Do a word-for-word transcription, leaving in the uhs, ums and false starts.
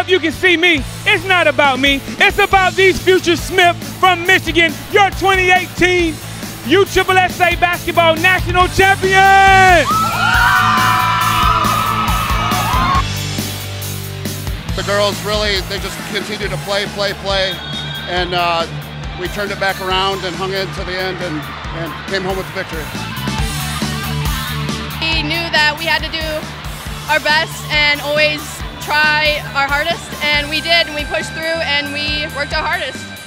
if you can see me. It's not about me. It's about these future Smith from Michigan, your twenty eighteen U S S S A Basketball National Champions! The girls really, they just continued to play, play, play, and uh, we turned it back around and hung in to the end and, and came home with the victory. We knew that we had to do our best and always try our hardest, and we did, and we pushed through and we worked our hardest.